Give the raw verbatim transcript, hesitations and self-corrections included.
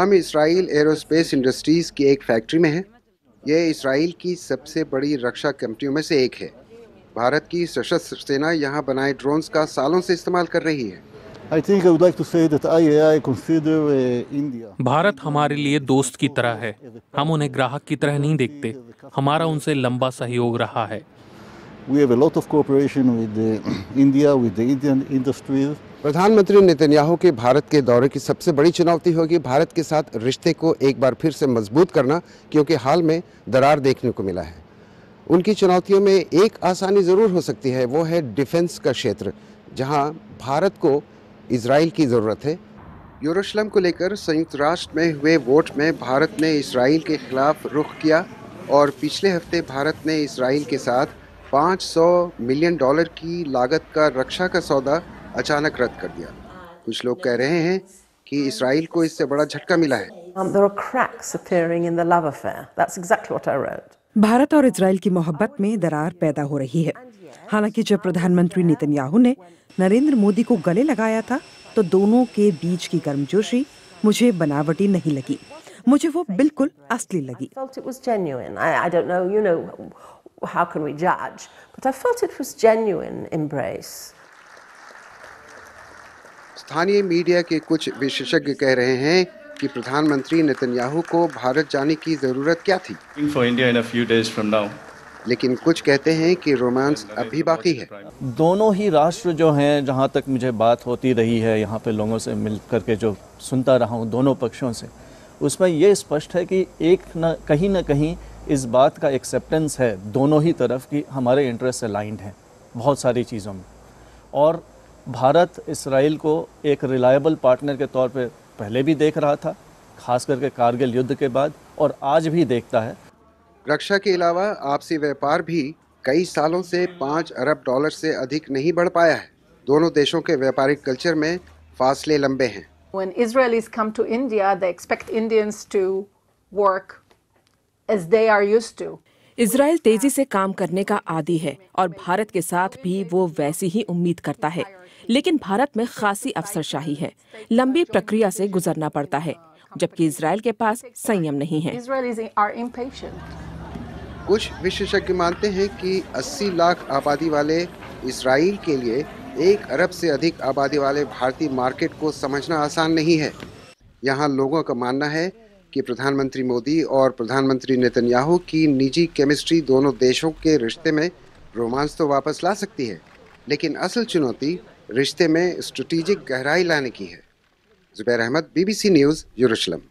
हम Israel aerospace industries की एक फैक्ट्री में हैं। यह इसराइल की सबसे बड़ी रक्षा कंपनियों में से एक है। भारत की सशस्त्र सेना यहाँ बनाए ड्रोन्स का सालों से इस्तेमाल कर रही है। I think I would like to say that I A I consider uh, India. Bharat हमारे लिए दोस्त की तरह है। हम उन्हें ग्राहक की तरह नहीं देखते। हमारा उनसे लंबा सहयोग रहा है। We have a lot of cooperation with uh, India, with the Indian industries. प्रधानमंत्री नेतन्याहू के भारत के दौरे की सबसे बड़ी चुनौती होगी भारत के साथ रिश्ते को एक बार फिर से मजबूत करना, क्योंकि हाल में दरार देखने को मिला है। उनकी चुनौतियों में एक आसानी ज़रूर हो सकती है, वो है डिफेंस का क्षेत्र, जहां भारत को इजराइल की ज़रूरत है। यरूशलेम को लेकर संयुक्त राष्ट्र में हुए वोट में भारत ने इजराइल के खिलाफ रुख किया और पिछले हफ्ते भारत ने इजराइल के साथ पाँच सौ मिलियन डॉलर की लागत का रक्षा का सौदा अचानक रद्द कर दिया। कुछ लोग कह रहे हैं कि इजराइल को इससे बड़ा झटका मिला है। Um, there are cracks appearing in the love affair. That's exactly what I wrote. Bharat और इजराइल की मोहब्बत में दरार पैदा हो रही है। हालांकि जब प्रधानमंत्री नेतन्याहू ने नरेंद्र मोदी को गले लगाया था, तो दोनों के बीच की गर्मजोशी मुझे बनावटी नहीं लगी। मुझे वो बिल्कुल असली लगी। I felt it was genuine. I, I don't know, you know, how can we judge? But I felt it was genuine embrace. स्थानीय मीडिया के कुछ विशेषज्ञ कह रहे हैं कि प्रधानमंत्री नेतन्याहू को भारत जाने की जरूरत क्या थी, For India in a few days from now. लेकिन कुछ कहते हैं कि रोमांस अभी बाकी है। दोनों ही राष्ट्र जो हैं, जहाँ तक मुझे बात होती रही है यहाँ पे लोगों से मिल करके जो सुनता रहा हूँ दोनों पक्षों से, उसमें ये स्पष्ट है कि एक न कहीं ना कहीं इस बात का एक्सेप्टेंस है दोनों ही तरफ कि हमारे इंटरेस्ट अलाइंड हैं बहुत सारी चीज़ों में। और भारत इसराइल को एक रिलायबल पार्टनर के तौर पे पहले भी देख रहा था, खास करके कारगिल युद्ध के बाद, और आज भी देखता है। रक्षा के अलावा आपसी व्यापार भी कई सालों से पाँच अरब डॉलर से अधिक नहीं बढ़ पाया है। दोनों देशों के व्यापारिक कल्चर में फासले लंबे हैं। When Israelis come to India, they expect Indians to work as they are used to. Israel तेजी से काम करने का आदी है और भारत के साथ भी वो वैसी ही उम्मीद करता है, लेकिन भारत में खासी अफसरशाही है। लंबी प्रक्रिया से गुजरना पड़ता है, जबकि इजराइल के पास संयम नहीं है। Israelis are impatient. कुछ विशेषज्ञ मानते हैं कि अस्सी लाख आबादी वाले इजराइल के लिए एक अरब से अधिक आबादी वाले भारतीय मार्केट को समझना आसान नहीं है। यहाँ लोगों का मानना है कि प्रधानमंत्री मोदी और प्रधानमंत्री नेतन्याहू की निजी केमिस्ट्री दोनों देशों के रिश्ते में रोमांस तो वापस ला सकती है, लेकिन असल चुनौती रिश्ते में स्ट्रेटेजिक गहराई लाने की है। जुबैर अहमद, बीबीसी न्यूज़, यरूशलेम।